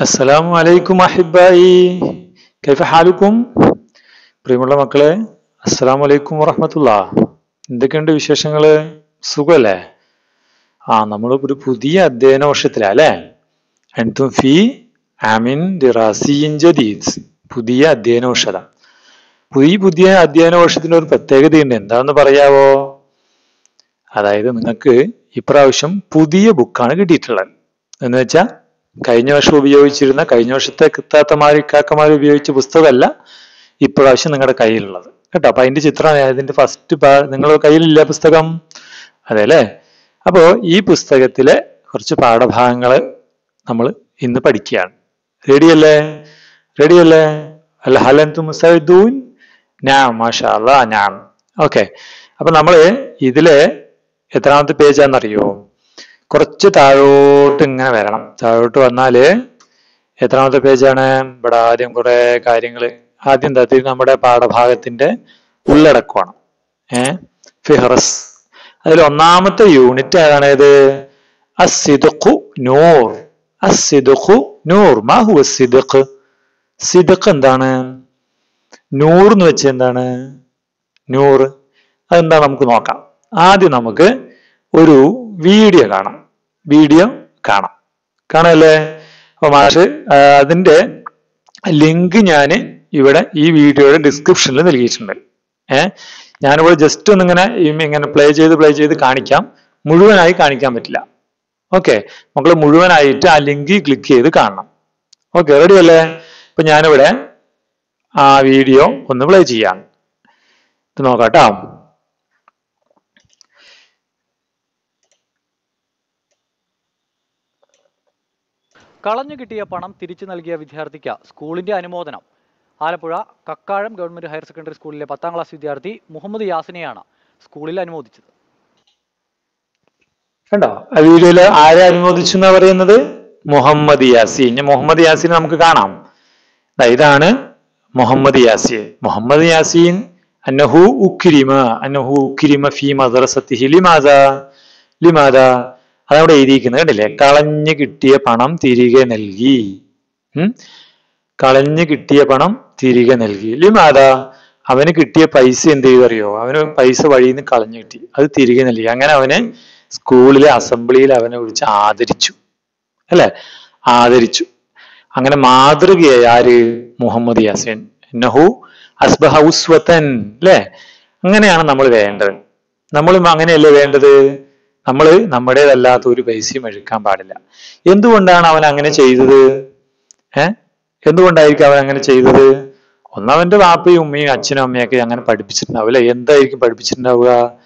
അസ്സലാമു അലൈക്കും അഹിബ്ബായി, കൈഫ ഹാലുക്കും? പ്രിയമുള്ള മക്കളെ, അസ്സലാമു അലൈക്കും വറഹ്മത്തുള്ളാഹ്. എന്തൊക്കെയുണ്ട് വിശേഷങ്ങള്? സുഖല്ലേ? നമ്മൾ ഒരു പുതിയ അധ്യയന വർഷത്തിലാ അല്ലേ? അൻതും ഫീ ആമിൻ ദിറാസിയ്യിൻ ജദീദ്. പുതിയ അധ്യയന വർഷത. പുതിയ അധ്യയന വർഷത്തിന് ഒരു പ്രത്യേകതയുണ്ട്. എന്താണെന്ന് പറയാവോ? അതായത് നിങ്ങൾക്ക് ഇപ്രാവശ്യം പുതിയ ബുക്കാണ് കിട്ടിയിട്ടുള്ളത്. എന്ന് വെച്ചാൽ കഴിഞ്ഞ വർഷം ഉപയോഗിച്ചിരുന്ന, കഴിഞ്ഞ വർഷത്തെ കിത്താത്തമാര് ഇക്കാക്കമാർ ഉപയോഗിച്ച പുസ്തകമല്ല ഇപ്രാവശ്യം നിങ്ങളുടെ കയ്യിലുള്ളത് കേട്ടോ. അപ്പൊ അതിന്റെ ചിത്രമാണ് ഇതിന്റെ ഫസ്റ്റ്. നിങ്ങളുടെ കയ്യിലില്ല പുസ്തകം? അതെ അല്ലേ? അപ്പോ ഈ പുസ്തകത്തിലെ കുറച്ച് പാഠഭാഗങ്ങൾ നമ്മൾ ഇന്ന് പഠിക്കുകയാണ്. റെഡിയല്ലേ? റെഡിയല്ലേ? അല്ല ഹലൻതും മുസ്തഇദൂൻ? നാം മാഷാ അല്ലാഹ് നാം. ഓക്കെ. അപ്പൊ നമ്മള് ഇതിലെ എത്രാമത്തെ പേജാന്നറിയോ? കുറച്ച് താഴോട്ട് ഇങ്ങനെ വരണം. താഴോട്ട് വന്നാല് എത്രാമത്തെ പേജാണ്? ഇവിടെ ആദ്യം കുറെ കാര്യങ്ങൾ. ആദ്യം എന്താ? നമ്മുടെ പാഠഭാഗത്തിന്റെ ഉള്ളടക്കമാണ്. ഫിഹ്റസ്. അതിൽ ഒന്നാമത്തെ യൂണിറ്റ് ഏതാണ്? ഇത് അസ്സിദ്ഖു നൂർ. അസ്സിദ്ഖു നൂർ. മാ ഹുവ സിദ്ഖ്? സിദ്ഖ് എന്താണ്? നൂർ എന്ന് വെച്ചാൽ എന്താണ്? നൂർ അതെന്താ നമുക്ക് നോക്കാം. ആദ്യം നമുക്ക് ഒരു വീഡിയോ കാണാം. വീഡിയോ കാണാല്ലേ? അപ്പൊ മാഷ് അതിന്റെ ലിങ്ക് ഞാൻ ഇവിടെ ഈ വീഡിയോയുടെ ഡിസ്ക്രിപ്ഷനിൽ നൽകിയിട്ടുണ്ട്. ഞാനിവിടെ ജസ്റ്റ് ഇങ്ങനെ പ്ലേ ചെയ്ത് കാണിക്കാം. മുഴുവനായി കാണിക്കാൻ പറ്റില്ല. ഓക്കെ, മക്കള് മുഴുവനായിട്ട് ആ ലിങ്ക് ക്ലിക്ക് ചെയ്ത് കാണണം. ഓക്കെ, റെഡി അല്ലേ? അപ്പൊ ഞാനിവിടെ ആ വീഡിയോ ഒന്ന് പ്ലേ ചെയ്യാം. ഇത് നോക്കാട്ടോ. കളഞ്ഞു കിട്ടിയ പണം തിരിച്ചു നൽകിയ വിദ്യാർത്ഥിക്ക് സ്കൂളിന്റെ അനുമോദനം. Alappuzha Kakkazham government higher secondary സ്കൂളിലെ 10ാം ക്ലാസ് വിദ്യാർത്ഥി മുഹമ്മദ് യാസിനെയാണ് സ്കൂളിൽ അനുമോദിച്ചത്. കണ്ടോ? ആ വീഡിയോയില് ആരെ അനുമോദിച്ചു എന്നാ പറയുന്നത്? മുഹമ്മദ് യാസീൻ. മുഹമ്മദ് യാസീൻ നമുക്ക് കാണാം. ഇതാണ് മുഹമ്മദ് യാസീൻ. മുഹമ്മദ് യാസീൻ അന്നഹു ഉക്രിമ ഫീ മദ്റസതിഹി ലിമാദാ അതവിടെ എഴുതിയിരിക്കുന്നത് കണ്ടില്ലേ? കളഞ്ഞു കിട്ടിയ പണം തിരികെ നൽകി. കളഞ്ഞു കിട്ടിയ പണം തിരികെ നൽകി. ലിമാദാ അവന് കിട്ടിയ പൈസ എന്ത് ചെയ്തറിയോ? അവന് പൈസ വഴിയിൽ നിന്ന് കളഞ്ഞു കിട്ടി, അത് തിരികെ നൽകി. അങ്ങനെ അവനെ സ്കൂളിലെ അസംബ്ലിയിൽ അവനെ വിളിച്ച് ആദരിച്ചു അല്ലെ? ആദരിച്ചു. അങ്ങനെ മാതൃകയായി ആര്? മുഹമ്മദ് യാസീൻ. നഹു അസ്ബഹ ഉസ്വതൻ അല്ലെ? അങ്ങനെയാണ് നമ്മൾ വേണ്ടത്. നമ്മളും അങ്ങനെയല്ലേ വേണ്ടത്? നമ്മൾ നമ്മുടേതല്ലാത്ത ഒരു പൈസയും എടുക്കാൻ പാടില്ല. എന്തുകൊണ്ടാണ് അവൻ അങ്ങനെ ചെയ്തത്? എന്തുകൊണ്ടായിരിക്കും അവൻ അങ്ങനെ ചെയ്തത്? ഒന്നവന്റെ വാപ്പയും ഉമ്മയും അച്ഛനും അമ്മയൊക്കെ അങ്ങനെ പഠിപ്പിച്ചിട്ടുണ്ടാവില്ല. എന്തായിരിക്കും പഠിപ്പിച്ചിട്ടുണ്ടാവുക?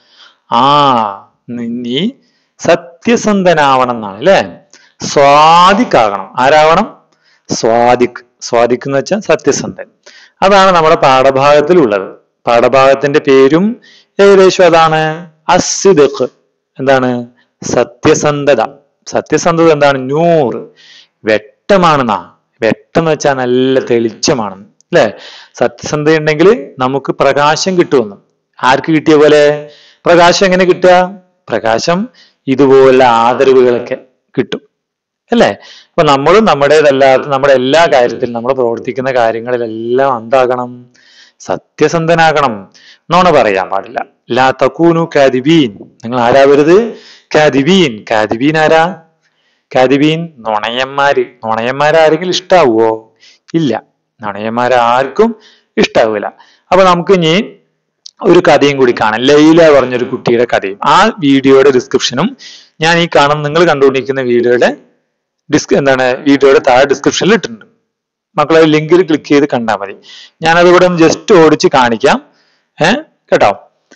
നീ സത്യസന്ധനാവണം എന്നാണ് അല്ലെ? സ്വാദിഖാകണം. ആരാവണം? സ്വാദിഖ് എന്ന് വെച്ചാൽ സത്യസന്ധൻ. അതാണ് നമ്മുടെ പാഠഭാഗത്തിലുള്ളത്. പാഠഭാഗത്തിന്റെ പേരും ഏകദേശം അതാണ്. അസ്സിദ്ഖ് എന്താണ്? സത്യസന്ധത. സത്യസന്ധത എന്താണ്? നൂർ, വെട്ടമാണെന്നാ. വെട്ടം എന്ന് വെച്ചാൽ നല്ല തെളിച്ചമാണെന്ന് അല്ലെ? സത്യസന്ധത ഉണ്ടെങ്കിൽ നമുക്ക് പ്രകാശം കിട്ടുമെന്ന്. ആർക്ക് കിട്ടിയ പോലെ? പ്രകാശം എങ്ങനെ കിട്ടുക? പ്രകാശം ഇതുപോലെ ആദരവുകളൊക്കെ കിട്ടും അല്ലേ? അപ്പൊ നമ്മളും നമ്മുടേതല്ലാത്ത നമ്മുടെ എല്ലാ കാര്യത്തിലും, നമ്മൾ പ്രവർത്തിക്കുന്ന കാര്യങ്ങളിലെല്ലാം എന്താകണം? സത്യസന്ധനാകണം. നോണ പറയാൻ പാടില്ല. ലാ തകൂനു കാദിബീൻ. നിങ്ങൾ ആരാവരുത്? കാദിബീൻ. കാദിബീൻ ആരാ? കാദിബീൻ നുണയന്മാരാരെങ്കിലും ഇഷ്ടാവുമോ? ഇല്ല, നുണയന്മാരാർക്കും ഇഷ്ടാവൂല. അപ്പൊ നമുക്ക് ഇനി ഒരു കഥയും കൂടി കാണാം. ലൈല പറഞ്ഞൊരു കുട്ടിയുടെ കഥയും. ആ വീഡിയോയുടെ ഡിസ്ക്രിപ്ഷനും ഞാൻ ഈ നിങ്ങൾ കണ്ടുകൊണ്ടിരിക്കുന്ന വീഡിയോയുടെ വീഡിയോയുടെ താഴെ ഡിസ്ക്രിപ്ഷനിൽ ഇട്ടിട്ടുണ്ട്. മക്കളെ ലിങ്കിൽ ക്ലിക്ക് ചെയ്ത് കണ്ടാൽ മതി. ഞാനത് ഇവിടെ ജസ്റ്റ് ഓടിച്ച് കാണിക്കാം. കേട്ടോ?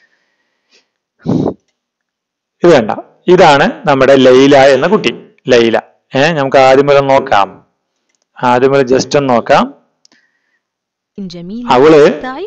ഇത് വേണ്ട. ഇതാണ് നമ്മുടെ ലൈല എന്ന കുട്ടി. ലൈല. നമുക്ക് ആദ്യം മുതൽ നോക്കാം. ആദ്യം മുതൽ ജസ്റ്റ് ഒന്ന് നോക്കാം. അവള്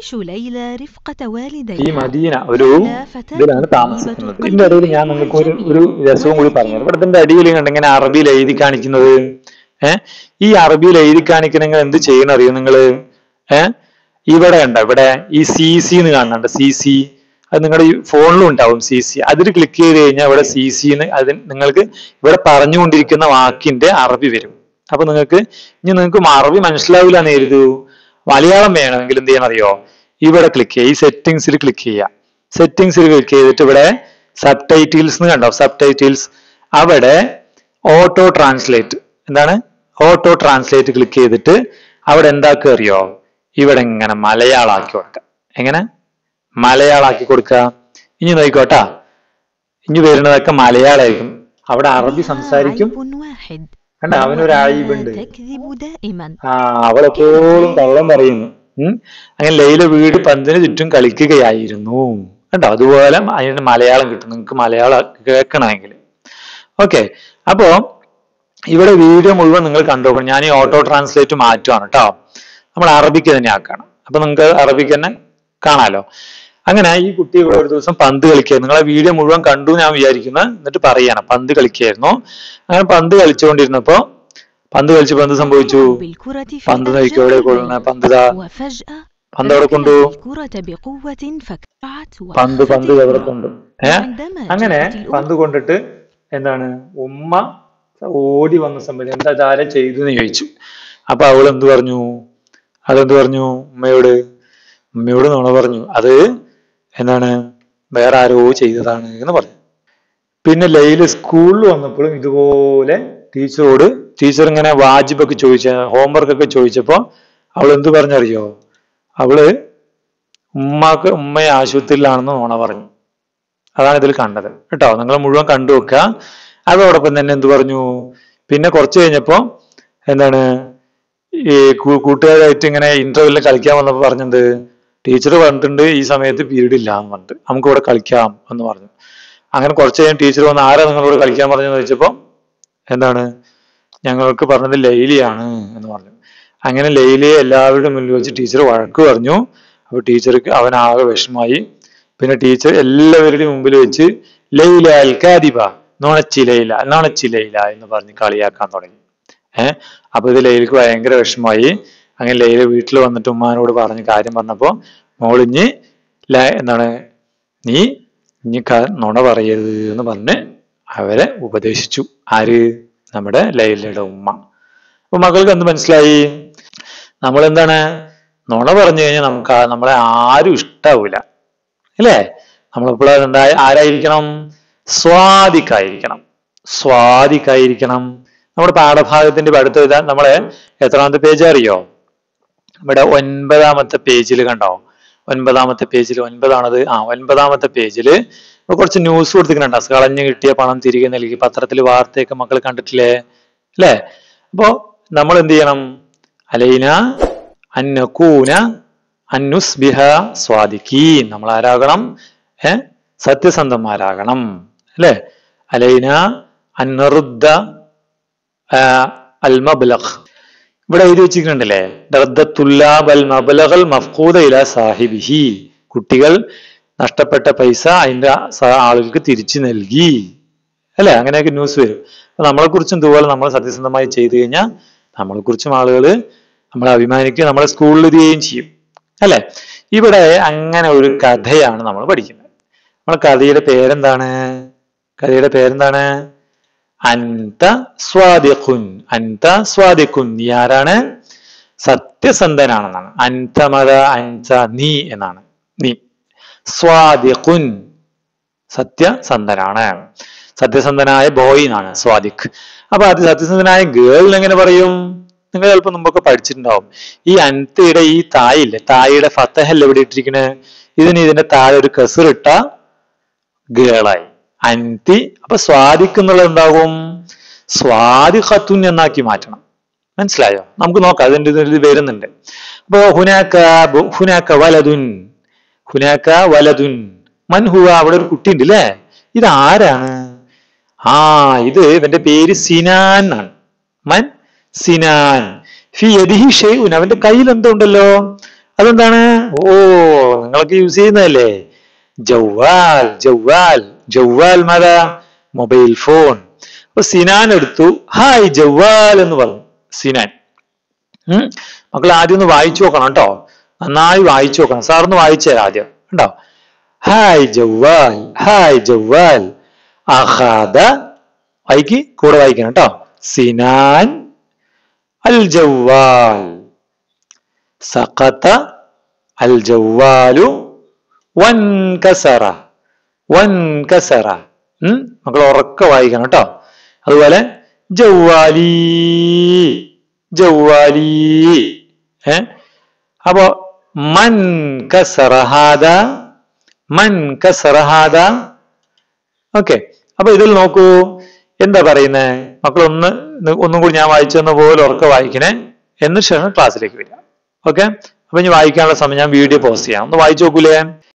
ഈ മദീന ഒരു ഇതിലാണ് താമസിക്കുന്നത്. ഇതിന്റെ ഇടയിൽ ഞാൻ നിങ്ങൾക്ക് ഒരു രസവും കൂടി പറഞ്ഞു. ഇവിടത്തിന്റെ അടിയിൽ കണ്ടിങ്ങനെ അറബിയിൽ എഴുതി കാണിക്കുന്നത്. ഈ അറബിയിൽ എഴുതി കാണിക്കണമെങ്കിൽ എന്ത് ചെയ്യണം അറിയോ നിങ്ങള്? ഇവിടെ കണ്ട, ഇവിടെ ഈ CC എന്ന് കാണുന്നുണ്ട്. CC അത് നിങ്ങളുടെ ഈ ഫോണിലും ഉണ്ടാവും. CC അതിൽ ക്ലിക്ക് ചെയ്ത് കഴിഞ്ഞാൽ ഇവിടെ CC നിങ്ങൾക്ക് ഇവിടെ പറഞ്ഞുകൊണ്ടിരിക്കുന്ന വാക്കിന്റെ അറബി വരും. അപ്പൊ നിങ്ങൾക്ക് അറബി മനസ്സിലാവില്ല എന്ന് കരുതൂ, മലയാളം വേണമെങ്കിൽ എന്ത് ചെയ്യണം അറിയോ? ഇവിടെ ക്ലിക്ക് ചെയ്യുക, ഈ സെറ്റിംഗ്സിൽ ക്ലിക്ക് ചെയ്യുക. സെറ്റിംഗ്സിൽ ക്ലിക്ക് ചെയ്തിട്ട് ഇവിടെ സബ് ടൈറ്റിൽസ് എന്ന് കണ്ടോ, സബ് ടൈറ്റിൽസ്. അവിടെ ഓട്ടോ ട്രാൻസ്ലേറ്റ്, എന്താണ് ഓട്ടോ ട്രാൻസ്ലേറ്റ് ക്ലിക്ക് ചെയ്തിട്ട് അവിടെ എന്താക്കുക അറിയോ? ഇവിടെ ഇങ്ങനെ മലയാളാക്കി കൊടുക്കുക. എങ്ങനെ മലയാളാക്കി കൊടുക്കുക? ഇനി നോക്കിക്കോട്ടാ, ഇനി വരുന്നതൊക്കെ മലയാളമായിരിക്കും. അവിടെ അറബി സംസാരിക്കും. കണ്ട, അവനൊരു ആയിബുണ്ട്, അവളെപ്പോഴും കള്ളം പറയുന്നു. അങ്ങനെ ലൈല വീട് പന്തിന് ചുറ്റും കളിക്കുകയായിരുന്നു. കണ്ടോ, അതുപോലെ അതിന് മലയാളം കിട്ടും നിങ്ങൾക്ക് മലയാളം കേൾക്കണമെങ്കിൽ. ഓക്കെ, അപ്പോ ഇവിടെ വീഡിയോ മുഴുവൻ നിങ്ങൾ കണ്ടുപോകണം. ഞാൻ ഈ ഓട്ടോ ട്രാൻസ്ലേറ്റ് മാറ്റുവാണ് കേട്ടോ, നമ്മൾ അറബിക്ക് തന്നെ ആക്കണം. അപ്പൊ നിങ്ങൾക്ക് അറബിക്ക് തന്നെ കാണാലോ. അങ്ങനെ ഈ കുട്ടി ഇവിടെ ഒരു ദിവസം പന്ത് കളിക്കായിരുന്നു. നിങ്ങളെ വീഡിയോ മുഴുവൻ കണ്ടു ഞാൻ വിചാരിക്കുന്നത്, എന്നിട്ട് പറയാണ് പന്ത് കളിക്കായിരുന്നു. അങ്ങനെ പന്ത് കളിച്ചുകൊണ്ടിരുന്നപ്പോ പന്ത് കളിച്ചപ്പോ എന്ത് സംഭവിച്ചു? പന്ത് നോക്കി എവിടെ കൊള്ളുന്ന പന്ത്, പന്ത് എവിടെ കൊണ്ടു? പന്ത് എവിടെ കൊണ്ടു? അങ്ങനെ പന്ത് കൊണ്ടിട്ട് എന്താണ് ഉമ്മ ഓടി വന്ന സമയത്ത് എന്താ ആരെ ചെയ്തു എന്ന് ചോദിച്ചു. അപ്പൊ അവൾ എന്ത് പറഞ്ഞു? ഉമ്മയോട് നുണ പറഞ്ഞു. അത് എന്താണ് വേറെ ആരോ ചെയ്തതാണ് എന്ന് പറഞ്ഞു. പിന്നെ ലൈല സ്കൂളിൽ വന്നപ്പോഴും ഇതുപോലെ ടീച്ചർ ഇങ്ങനെ വാജിബൊക്കെ ഹോംവർക്കൊക്കെ ചോദിച്ചപ്പോ അവൾ എന്ത് പറഞ്ഞറിയോ? അവള് ഉമ്മയെ ആശുപത്രിയിലാണെന്ന് നുണ പറഞ്ഞു. അതാണ് ഇതിൽ കണ്ടത് കേട്ടോ. നിങ്ങൾ മുഴുവൻ കണ്ടു വെക്കുക. അതോടൊപ്പം തന്നെ എന്ത് പറഞ്ഞു? പിന്നെ കുറച്ച് കഴിഞ്ഞപ്പോ എന്താണ് ഈ കൂട്ടുകാരായിട്ട് ഇങ്ങനെ ഇന്റർവെല്ലിൽ കളിക്കാൻ വന്നപ്പോ പറഞ്ഞത്, ടീച്ചർ പറഞ്ഞിട്ടുണ്ട് ഈ സമയത്ത് പീരീഡ് ഇല്ല എന്ന് പറഞ്ഞിട്ട്, നമുക്ക് ഇവിടെ കളിക്കാം എന്ന് പറഞ്ഞു. അങ്ങനെ കുറച്ച് കഴിഞ്ഞ് ടീച്ചർ വന്ന് ആരാ നിങ്ങളോട് കളിക്കാൻ പറഞ്ഞെന്ന് ചോദിച്ചപ്പോ എന്താണ് ഞങ്ങൾക്ക് പറഞ്ഞത് ലൈലിയാണ് എന്ന് പറഞ്ഞു. അങ്ങനെ ലൈലിയെ എല്ലാവരുടെ മുന്നിൽ വെച്ച് ടീച്ചർ വഴക്ക് പറഞ്ഞു. അപ്പൊ ടീച്ചർക്ക് അവനാകെ വിഷമായി. പിന്നെ ടീച്ചർ എല്ലാവരുടെയും മുമ്പിൽ വെച്ച് ലൈല അൽ കാദിബ, നുണച്ചിലയില എന്ന് പറഞ്ഞ് കളിയാക്കാൻ തുടങ്ങി. അപ്പൊ ഇത് ലൈലക്ക് ഭയങ്കര വിഷമായി. അങ്ങനെ ലൈല വീട്ടിൽ വന്നിട്ട് ഉമ്മാനോട് പറഞ്ഞ് കാര്യം പറഞ്ഞപ്പോ മോളിഞ്ഞ് എന്താണ് നീ നുണ പറയരുത് എന്ന് പറഞ്ഞ് അവരെ ഉപദേശിച്ചു. ആര്? നമ്മുടെ ലൈലയുടെ ഉമ്മ. അപ്പൊ മകൾക്ക് എന്ത് മനസ്സിലായി? നമ്മളെന്താണ് നുണ പറഞ്ഞു കഴിഞ്ഞാൽ നമ്മളെ ആരും ഇഷ്ടാവൂല അല്ലേ? നമ്മളെപ്പോഴും എന്താ ആരായിരിക്കണം? സ്വാദിക്കായിരിക്കണം. നമ്മുടെ പാഠഭാഗത്തിന്റെ അടുത്ത് നമ്മളെ എത്രാമത്തെ പേജ് അറിയോ? ഇവിടെ 9ാമത്തെ പേജിൽ കണ്ടോ? 9ാമത്തെ പേജിൽ 9ാമത്തെ പേജില് കുറച്ച് ന്യൂസ് കൊടുത്തിട്ടുണ്ടോ? കളഞ്ഞു കിട്ടിയ പണം തിരികെ നൽകി, പത്രത്തിൽ വാർത്തയൊക്കെ മക്കൾ കണ്ടിട്ടില്ലേ അല്ലേ? അപ്പോ നമ്മൾ എന്ത് ചെയ്യണം? അലൈന അന്നകൂന അന്നുസ്ബിഹ സ്വാദിഖീൻ. നമ്മൾ ആരാകണം? സത്യസന്ധന്മാരാകണം അല്ലെ? അലൈന അന്നറുദ്ദ അൽ മബ്ലഗ്. ഇവിടെ എഴുതി വെച്ചിട്ടുണ്ടല്ലേ, സാഹിബിഹി. കുട്ടികൾ നഷ്ടപ്പെട്ട പൈസ അതിന്റെ ആളുകൾക്ക് തിരിച്ചു നൽകി അല്ലെ? അങ്ങനെയൊക്കെ ന്യൂസ് വരും. അപ്പൊ നമ്മളെ കുറിച്ചും ഇതുപോലെ നമ്മൾ സത്യസന്ധമായി ചെയ്തു കഴിഞ്ഞാൽ നമ്മളെ കുറിച്ചും ആളുകൾ നമ്മളെ അഭിമാനിക്കുകയും നമ്മളെ സ്കൂളിൽ ഇരിക്കുകയും ചെയ്യും അല്ലെ? ഇവിടെ അങ്ങനെ ഒരു കഥയാണ് നമ്മൾ പഠിക്കുന്നത്. നമ്മളെ കഥയുടെ പേരെന്താണ്? അൻത സ്വാദിഖുൻ. നീ ആരാണ്? സത്യസന്ധനാണെന്നാണ്. നീ എന്നാണ്. നീ സ്വാദിഖുൻ, സത്യസന്ധനാണ്. സത്യസന്ധനായ ബോയ് എന്നാണ് സ്വാദിഖ്. അപ്പൊ അത് സത്യസന്ധനായ ഗേൾ എങ്ങനെ പറയും? നിങ്ങൾ ചിലപ്പോൾ മുമ്പൊക്കെ പഠിച്ചിട്ടുണ്ടാവും. ഈ അൻതയുടെ ഈ തായില്ലേ, തായിയുടെ ഫത്തഹല്ല എവിടെ ഇട്ടിരിക്കണേ? ഇതിന്റെ താഴെ ഒരു കസറിട്ട ഗേളായി അൻതി. അപ്പൊ സ്വാദിക്കുന്നുള്ളത് എന്താകും? സ്വാദിഖത്തുൻ എന്നാക്കി മാറ്റണം. മനസ്സിലായോ? നമുക്ക് നോക്കാം, അതിന്റെ ഇത് വരുന്നുണ്ട്. അപ്പൊ ഹുനാക വലതുൻ മൻഹുവ. അവിടെ ഒരു കുട്ടി ഉണ്ട് അല്ലേ? ഇത് ആരാണ്? ഇത് ഇവന്റെ പേര് സിനാൻ ആണ്. സിനാൻ. ഫി യദിഹി ഷൈഉൻ. അവന്റെ കയ്യിൽ എന്തുണ്ടല്ലോ? അതെന്താണ്? നിങ്ങളൊക്കെ യൂസ് ചെയ്യുന്നതല്ലേ, ജവ്വാൽ മത മൊബൈൽ ഫോൺ. അപ്പൊ സിനാൻ എടുത്തു, ഹായ് ജവ്വാൽ എന്ന് പറഞ്ഞു സിനാൻ. മക്കൾ ആദ്യം ഒന്ന് വായിച്ചു നോക്കണം കേട്ടോ, നന്നായി വായിച്ചു നോക്കണം. സാറൊന്ന് വായിച്ചു തരാം ആദ്യം കേട്ടോ. ഹായ് ജവ്വാൽ അഖാദ. കൂടെ വായിക്കണം കേട്ടോ. സിനാൻ അൽ ജവ്വാൽ. സഖത അൽ ജവ്വാലു വൻകസറ. വൻകസറ. മക്കൾ ഉറക്കെ വായിക്കണം കേട്ടോ. അതുപോലെ ജവ്വാലി. ജവ്വാലി. അപ്പോ മൻ കസറ ഹാദ. മൻ കസറ ഹാദ. ഓക്കെ. അപ്പൊ ഇതിൽ നോക്കൂ എന്താ പറയുന്നേ മക്കൾ. ഒന്നും കൂടി ഞാൻ വായിച്ചു തന്ന പോലെ ഉറക്കെ വായിക്കണേ. എന്നിട്ട് ശേഷം ക്ലാസ്സിലേക്ക് വരിക. ഓക്കെ. അപ്പൊ ഇനി വായിക്കാനുള്ള സമയം ഞാൻ വീഡിയോ പോസ്റ്റ് ചെയ്യാം. ഒന്ന് വായിച്ചു നോക്കൂലേ?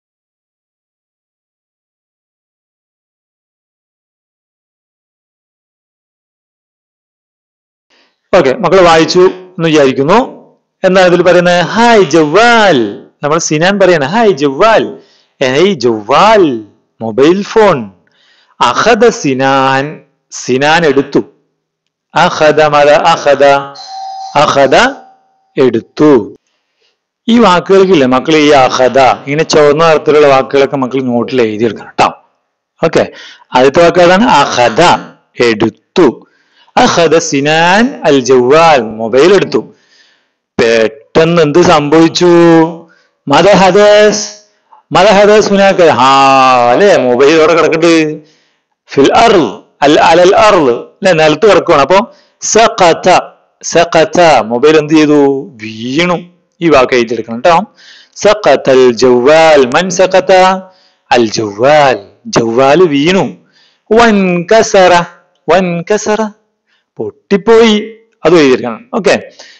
ഓക്കെ. മക്കൾ വായിച്ചു എന്ന് വിചാരിക്കുന്നു. എന്താണ് ഇതിൽ പറയുന്നത്? ഹായ് ജവ്വാൽ. നമ്മൾ സിനാൻ പറയണ ഹായ് ജവ്വാൽ. ഏയ് ജവ്വാൽ മൊബൈൽ ഫോൺ. അഖദ സിനാൻ. സിനാൻ എടുത്തു. അഖദ മദ അഖദ. അഖദ എടുത്തു. ഈ വാക്കുകൾക്കില്ലേ മക്കൾ, ഈ അഖദ ഇങ്ങനെ ചുവന്ന നിറത്തിലുള്ള വാക്കുകളൊക്കെ മക്കൾ നോട്ടിൽ എഴുതിയെടുക്കണം കേട്ടോ. ഓക്കെ. ആദ്യത്തെ വാക്ക് ഏതാണ്? അഖദ എടുത്തു. അഖദ സിനാൻ അൽ ജവ്വാൽ മൊബൈൽ എടുത്തു. പെട്ടെന്ന് എന്ത് സംഭവിച്ചു? മദഹദസ്. മദഹദസ് ഹുനാക. അല്ലെ മൊബൈൽ അവിടെ കിടക്കട്ട്. ഫിൽ അർള് അലൽ അർള് അല്ലെ നിലത്ത് കിടക്കുകയാണ്. അപ്പൊ സഖത. സഖത മൊബൈൽ എന്ത് ചെയ്തു? വീണു. ഈ വാക്ക് എഴുതിയെടുക്കണം കേട്ടോ. സഖത അൽ ജവ്വാൽ. മൻ സഖത? അൽ ജവ്വാൽ. ജവ്വാൽ വീണു. വൻകസറ. വൻകസറ പൊട്ടിപ്പോയി. അത് എഴുതിയെടുക്കണം. ഓക്കെ.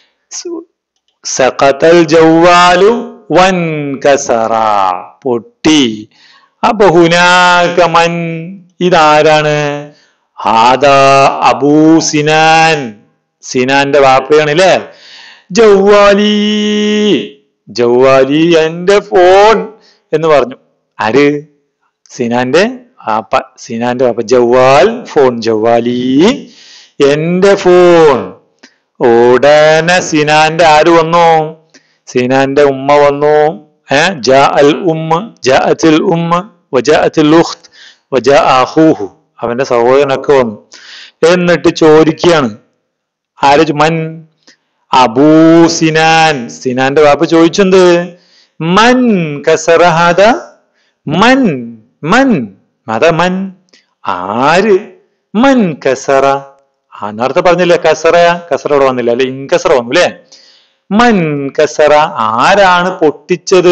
സഖതൽ ജവ്വാലു വൻകസറ പൊട്ടി. അപ്പൊ ഹുനാക മൻ. ഇതാരാണ്? ഹാദാ അബൂ സിനാൻ. സിനാന്റെ വാപ്പയാണ് അല്ലേ? ജവ്വാലി. ജവ്വാലി എന്റെ ഫോൺ എന്ന് പറഞ്ഞു. ആര്? സിനാന്റെ വാപ്പ. സിനാന്റെ വാപ്പ. ജവ്വാൽ ഫോൺ. ജവ്വാലി എന്റെ ഫോൺ. ഉടനെ സിനാന്റെ ആര് വന്നു? സിനാന്റെ ഉമ്മ വന്നു. ജാ അൽ ഉമ്മ. ജാഅത്തിൽ ഉമ്മ. വജാഅത്തിൽ ഉഖ്ത്. വജാ അഖൂഹു. അവന്റെ സഹോദരനൊക്കെ വന്നു. എന്നിട്ട് ചോദിക്കുകയാണ്. ആര്? മൻ? അബൂ സിനാൻ. സിനാന്റെ വാപ്പ ചോദിച്ചെന്ത്? മൻ കസറ ഹാദ. മൻ. മൻ മത മൻ. ആര്? മൻ കസറ. നേരത്തെ പറഞ്ഞില്ലേ കസറ. കസറ ഇവിടെ വന്നില്ല അല്ലെ? ഇൻകസറ വന്നു അല്ലെ? മൻ കസറ. ആരാണ് പൊട്ടിച്ചത്?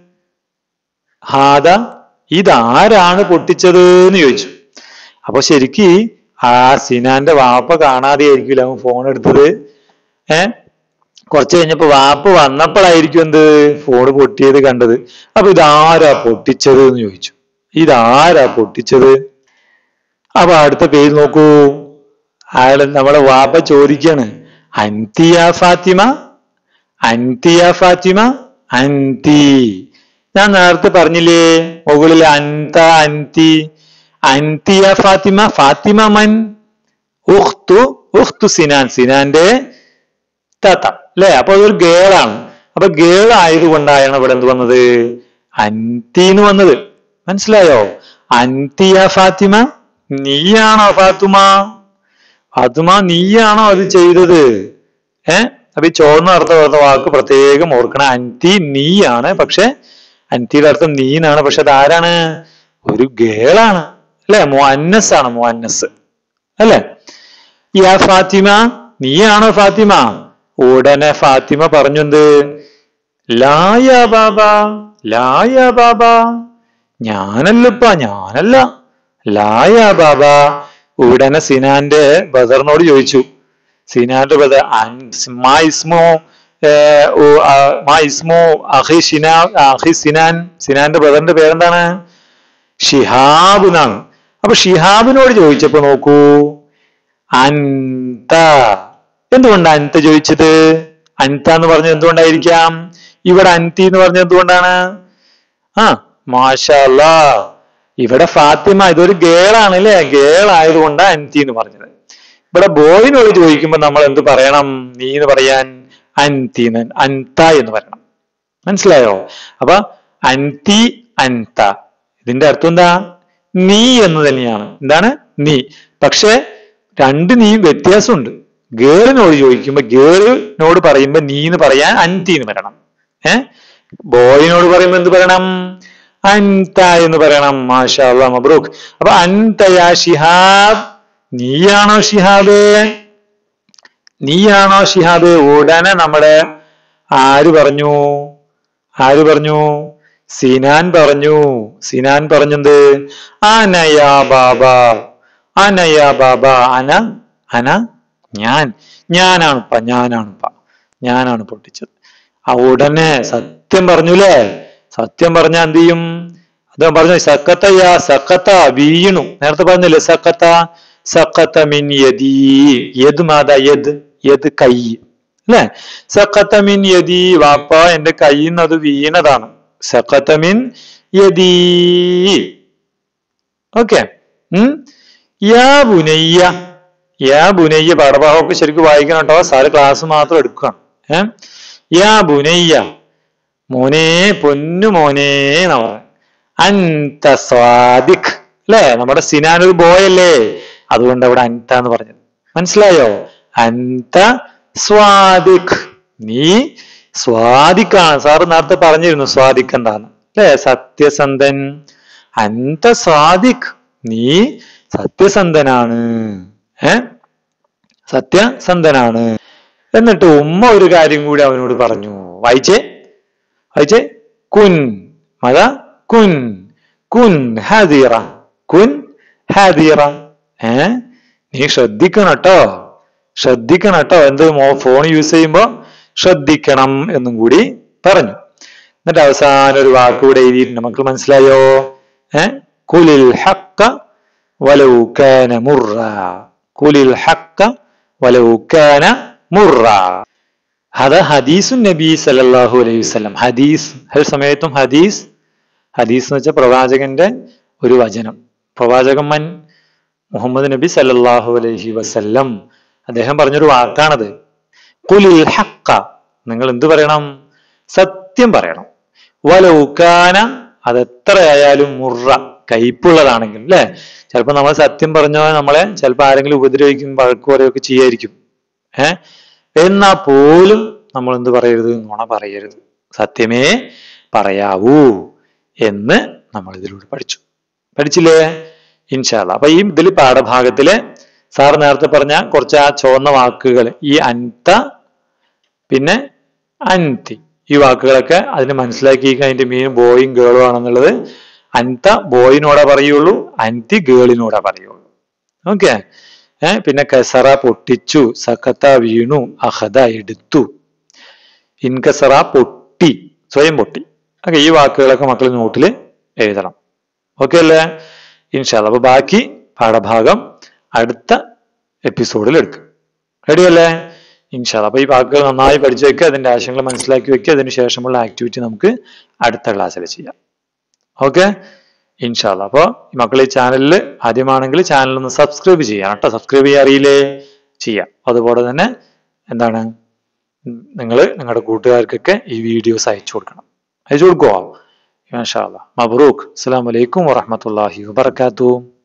ഹാദ. ഇതാരാണ് പൊട്ടിച്ചത് എന്ന് ചോദിച്ചു. അപ്പൊ ശരിക്ക് ആ സിനാന്റെ വാപ്പ കാണാതെ ആയിരിക്കില്ല അവൻ ഫോൺ എടുത്തത്. കുറച്ച് കഴിഞ്ഞപ്പോ വാപ്പ വന്നപ്പോഴായിരിക്കും എന്ത് ഫോൺ പൊട്ടിയത് കണ്ടത്. അപ്പൊ ഇതാരാ പൊട്ടിച്ചത് എന്ന് ചോദിച്ചു. ഇതാരാ പൊട്ടിച്ചത്? അപ്പൊ അടുത്ത പേര് നോക്കൂ. അയാള് നമ്മളെ വാപ്പ ചോദിക്കാണ്. അൻതിയ ഫാത്തിമ. അൻതിയ ഫാത്തിമ. അൻതി. ഞാൻ നേരത്തെ പറഞ്ഞില്ലേ മുകളിൽ അൻത അൻതി. അൻതിയ ഫാത്തിമ. ഫാത്തിമ മൻ? ഉഖ്തു. ഉഖ്തു സിനാൻ. സിനാന്റെ താത്ത അല്ലെ? അപ്പൊ അതൊരു ഗേളാണ്. അപ്പൊ ഗേൾ ആയതുകൊണ്ടാണ് ഇവിടെ എന്ത് വന്നത്? അൻതി എന്ന് വന്നത്. മനസ്സിലായോ? അൻതിയ ഫാത്തിമ. നീയാണോ ഫാത്തുമ? ഫാത്തുമ നീയാണോ അത് ചെയ്തത്? അപ്പൊ ഈ ചോർന്ന അർത്ഥം വരുന്ന വാക്ക് പ്രത്യേകം ഓർക്കണം. അൻതി നീയാണ്. പക്ഷെ അൻതിയുടെ അർത്ഥം നീനാണ്. പക്ഷെ അത് ആരാണ്? ഒരു ഗേളാണ് അല്ലെ? മുഅന്നസ് ആണ്. മുഅന്നസ് അല്ലെ? യാ ഫാത്തിമ. നീയാണോ ഫാത്തിമ? ഉടനെ ഫാത്തിമ പറഞ്ഞു എന്ത്? ലായ ബാബ. ലായ ബാബ. ഞാനല്ലപ്പ. ഞാനല്ല. ലായ ബാബ. ഉടനെ സിനാന്റെ ബദറിനോട് ചോദിച്ചു. സിനാന്റെ ബദർ മാ ഇസ്മോ അഖി സിനാൻ. സിനാന്റെ ബദറിന്റെ പേരെന്താണ്? ഷിഹാബ് എന്നാണ്. അപ്പൊ ഷിഹാബിനോട് ചോദിച്ചപ്പോ നോക്കൂ. അൻത. എന്തുകൊണ്ടാണ് അൻത ചോദിച്ചത്? അൻത എന്ന് പറഞ്ഞത് എന്തുകൊണ്ടായിരിക്കാം? ഇവിടെ അൻതി എന്ന് പറഞ്ഞത് എന്തുകൊണ്ടാണ്? മാഷാ അല്ലാ. ഇവിടെ ഫാത്തിമ ഇതൊരു ഗേളാണ് അല്ലെ? ഗേൾ ആയതുകൊണ്ടാണ് അൻതി എന്ന് പറഞ്ഞത്. ഇവിടെ ബോയിനോട് ചോദിക്കുമ്പോ നമ്മൾ എന്ത് പറയണം? നീ എന്ന് പറയാൻ അൻതി അൻത എന്ന് പറയണം. മനസ്സിലായോ? അപ്പൊ അൻതി അൻത ഇതിന്റെ അർത്ഥം എന്താ? നീ എന്ന് തന്നെയാണ്. എന്താണ്? നീ. പക്ഷെ രണ്ട് നീ വ്യത്യാസമുണ്ട്. ഗേളിനോട് ചോദിക്കുമ്പോ ഗേളിനോട് പറയുമ്പോ നീ എന്ന് പറയാൻ അൻതി എന്ന് പറയണം. ബോയിനോട് പറയുമ്പോ എന്ത് പറയണം? അൻത എന്ന് പറയണം. മാഷാ അല്ലാഹ്, മബ്രൂക്ക്. അപ്പൊ അൻത യാ ശിഹാബ്, നീയാണോ ഷിഹാബ്? നീയാണോ ഷിഹാബ്? ഉടനെ നമ്മുടെ ആര് പറഞ്ഞു? സിനാൻ പറഞ്ഞു. സിനാൻ പറഞ്ഞത് അനയാ ബാബ, അനയാ ബാബ, അന ഞാനാണ് പൊട്ടിച്ചത്. ആ ഉടനെ സത്യം പറഞ്ഞുല്ലേ. സത്യം പറഞ്ഞ എന്ത് ചെയ്യും? അദ്ദേഹം പറഞ്ഞു സക്കത്ത വീണു. നേരത്തെ പറഞ്ഞില്ലേ സക്കത്ത മിൻ യദി. യദ് മാതാ? യദ് കൈ അല്ലെ? സക്കത്ത മിൻ യദി, വാപ്പ എന്റെ കയ്യിൽ നിന്ന് അത് വീണതാണ്. സക്കത്ത മിൻ യദി. ഓക്കെ. യാ ബുനയ്യ പാഠഭാഗമൊക്കെ ശരിക്കും വായിക്കണം കേട്ടോ. സാറ് ക്ലാസ് മാത്രം എടുക്കുകയാണ്. യാ ബുനയ്യ, മോനെ, പൊന്നു മോനെ എന്നാ പറയാം. അൻത സ്വാദിഖ് അല്ലെ? നമ്മുടെ സിനാൻ ഒരു ബോയ് അല്ലേ, അതുകൊണ്ട് അവിടെ അൻത എന്ന് പറഞ്ഞത്. മനസ്സിലായോ? അൻത സ്വാദിഖ്, നീ സ്വാദിക്കാണ്. സാറ് നേരത്തെ പറഞ്ഞിരുന്നു സ്വാദിഖ് എന്താന്ന് അല്ലെ? സത്യസന്ധൻ. അൻത സ്വാദിഖ്, നീ സത്യസന്ധനാണ്. സത്യസന്ധനാണ്. എന്നിട്ട് ഉമ്മ ഒരു കാര്യം കൂടി അവനോട് പറഞ്ഞു. വായിച്ചേ കുൻ മത കുൻ ഹാദിറ, നീ ശ്രദ്ധിക്കണം കേട്ടോ. എന്ത് ഫോൺ യൂസ് ചെയ്യുമ്പോ ശ്രദ്ധിക്കണം എന്നും കൂടി പറഞ്ഞു. എന്നിട്ട് അവസാനം ഒരു വാക്കുകൂടെ എഴുതിയിട്ടുണ്ട്. മക്കൾ മനസ്സിലായോ? കുലിൽ ഹഖ്ക വലൗ കാന മുർറ, കുലിൽ ഹഖ്ക വലൗ കാന മുർറ. അത് ഹദീസുൻ നബി സല്ലല്ലാഹു അലൈഹി വസല്ലം. ഹദീസ് സമയത്തും ഹദീസ് എന്ന് വെച്ചാൽ പ്രവാചകന്റെ ഒരു വചനം. പ്രവാചകൻ മൻ? മുഹമ്മദ് നബി സല്ലല്ലാഹു അലൈഹി വസല്ലം. അദ്ദേഹം പറഞ്ഞൊരു വാക്കാണത്. ഖുലിൽ ഹഖ്ക, നിങ്ങൾ എന്ത് പറയണം? സത്യം പറയണം. വലൗ കാന, അതെത്രയായാലും മുർറ, കയ്പുള്ളതാണെങ്കിൽ അല്ലെ? ചിലപ്പോ നമ്മൾ സത്യം പറഞ്ഞോ നമ്മളെ ചിലപ്പോ ആരെങ്കിലും ഉപദ്രവിക്കും, വഴക്ക് പറയുകയൊക്കെ ചെയ്യായിരിക്കും. എന്നാ പോലും നമ്മൾ എന്ത് പറയരുത്? നുണ പറയരുത്. സത്യമേ പറയാവൂ എന്ന് നമ്മൾ ഇതിലൂടെ പഠിച്ചില്ലേ? ഇൻഷാ അല്ലാഹ്. അപ്പൊ ഈ ഇതിൽ പാഠഭാഗത്തില് സാർ നേരത്തെ പറഞ്ഞ കുറച്ച് ആ ചുവന്ന വാക്കുകൾ, ഈ അൻത പിന്നെ അൻതി, ഈ വാക്കുകളൊക്കെ അതിന് മനസ്സിലാക്കി അതിന്റെ മീൻ ബോയും ഗേളും ആണെന്നുള്ളത്. അൻത ബോയിനോടാ പറയുള്ളൂ, അൻതി ഗേളിനോടാ പറയുള്ളൂ. ഓക്കെ. പിന്നെ കസറ പൊട്ടിച്ചു, സഖത്ത വീണു, അഹദ എടുത്തു, ഇൻകസറ പൊട്ടി, സ്വയം പൊട്ടി. ഓക്കെ. ഈ വാക്കുകളൊക്കെ മക്കൾ നോട്ടിൽ എഴുതണം. ഓക്കെ അല്ലേ? ഇൻഷാ അല്ലാഹ്. അപ്പൊ ബാക്കി പാഠഭാഗം അടുത്ത എപ്പിസോഡിൽ എടുക്കും. റെഡി അല്ലേ? ഇൻഷാ അല്ലാഹ്. അപ്പൊ ഈ വാക്കുകൾ നന്നായി പഠിച്ചു വെക്കുക, അതിന്റെ ആശയങ്ങൾ മനസ്സിലാക്കി വെക്കുക. അതിന് ശേഷമുള്ള ആക്ടിവിറ്റി നമുക്ക് അടുത്ത ക്ലാസ്സിൽ ചെയ്യാം. ഓക്കെ, ഇൻഷാ അല്ലാഹ്. അപ്പോൾ ഈ മക്കൾ ഈ ചാനലിൽ ആദ്യമാണെങ്കിൽ ചാനൽ ഒന്ന് സബ്സ്ക്രൈബ് ചെയ്യാം കേട്ടോ. സബ്സ്ക്രൈബ് ചെയ്യാൻ അറിയില്ലേ? ചെയ്യാം. അതുപോലെ തന്നെ എന്താണ്, നിങ്ങൾ നിങ്ങളുടെ കൂട്ടുകാർക്കൊക്കെ ഈ വീഡിയോസ് അയച്ചു കൊടുക്കുമോ? മാഷാ അല്ലാഹ്. മബ്രൂക്ക്. അസ്സലാമു അലൈക്കും വറഹ്മത്തുള്ളാഹി വബറകാതുഹു.